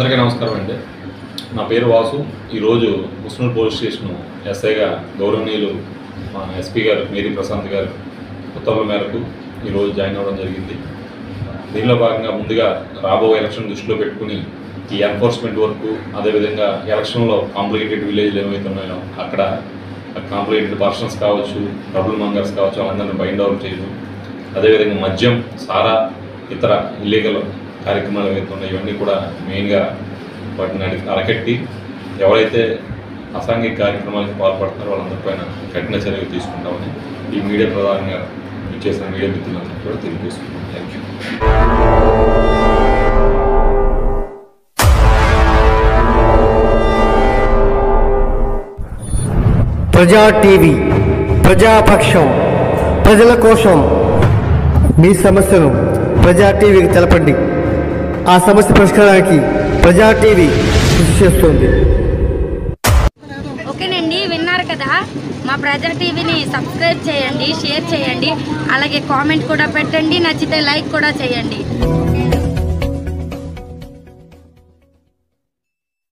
అందరికీ నమస్కారం అండి. నా పేరు వాసు. ఈరోజు ముస్నూరు పోలీస్ స్టేషన్ ఎస్ఐగా గౌరవనీయులు మా ఎస్పీ గారు మేరీ ప్రశాంత్ గారు ఉత్తర్వుల మేరకు ఈరోజు జాయిన్ అవ్వడం జరిగింది. దీనిలో భాగంగా ముందుగా రాబోయే ఎలక్షన్ దృష్టిలో పెట్టుకుని ఈ ఎన్ఫోర్స్మెంట్ వర్క్, అదేవిధంగా ఎలక్షన్లో కాంప్లికేటెడ్ విలేజ్లు ఏవైతే ఉన్నాయో అక్కడ కాంప్లికేటెడ్ పర్సన్స్ కావచ్చు, ట్రబుల్ మంగర్స్ కావచ్చు, వాళ్ళందరినీ బైండ్ అవుట్ చేయడం, అదేవిధంగా మద్యం, సారా, ఇతర ఇల్లీగల్ కార్యక్రమాలు ఏవైతే ఉన్నాయో ఇవన్నీ కూడా మెయిన్గా వాటిని అరకట్టి ఎవరైతే అసాంఘిక కార్యక్రమాలకు పాల్పడుతున్నారో వాళ్ళందరిపైన కఠిన చర్యలు తీసుకుంటామని ఈ మీడియా ప్రధానంగా ఇచ్చేసిన మీడియా మిత్రులందరూ కూడా తెలియజేస్తున్నాం. Thank you. Praja TV, Prajapaksham, ప్రజల కోసం. మీ సమస్యను ప్రజా టీవీకి తెలపండి. ఆ సమస్య పరిష్కారానికి ప్రజా టీవీ కృషి చేస్తుంది. ఓకేనండి, విన్నారు కదా. మా ప్రజా టీవీని సబ్స్క్రైబ్ చేయండి, షేర్ చేయండి, అలాగే కామెంట్ కూడా పెట్టండి, నచ్చితే లైక్ కూడా చేయండి.